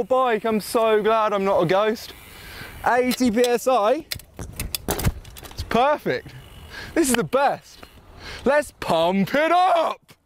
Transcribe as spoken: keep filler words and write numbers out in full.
your bike. I'm so glad I'm not a ghost. eighty P S I. It's perfect. This is the best. Let's pump it up.